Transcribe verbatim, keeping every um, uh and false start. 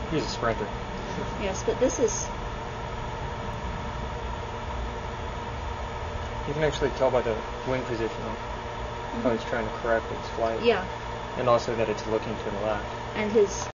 He's a sprinter. Yes, but this is... You can actually tell by the wing position how Mhm. it's trying to correct its flight. Yeah. And also that it's looking to the left. And his